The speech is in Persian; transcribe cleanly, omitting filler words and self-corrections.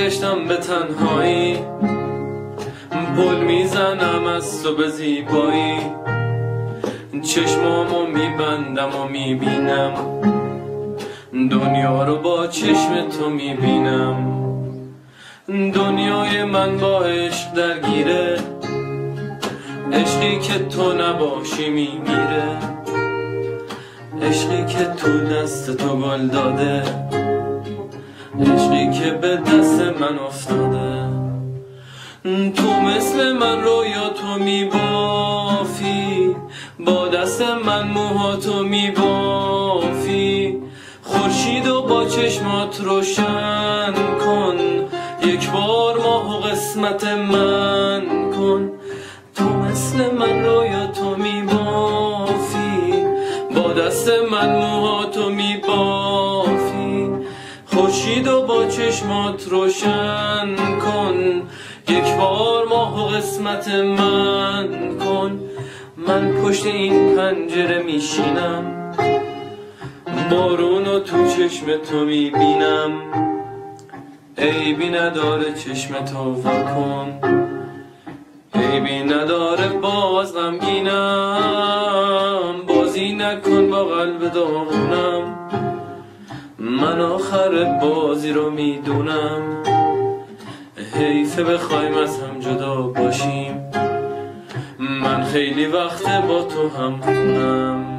برگشتم به تنهایی، پل میزنم از تو به زیبایی، چشمامو میبندم و میبینم دنیا رو با چشم تو میبینم. دنیای من با عشق درگیره، عشقی که تو نباشی میمیره، عشقی که تو دست تو گل داده، عشقی که به دست من افتاده. تو مثل من رویا تو میبافی، با دست من موهاتو میبافی، خورشید و با چشمات روشن کن، یک بار ماه و قسمت من کن. تو مثل من رویا تو میبافی، با دست من موهاتو میبافی، خورشید و با چشمات روشن کن، یک بار ماه و قسمت من کن. من پشت این پنجره میشینم، بارونو تو چشم تو میبینم، عیبی نداره چشم تو واکن، عیبی نداره باز غمگینم، بازی نکن با قلب داغونم، من آخر بازی رو میدونم، حیفه بخوایم از هم جدا باشیم، من خیلی وقته با تو هم خونم.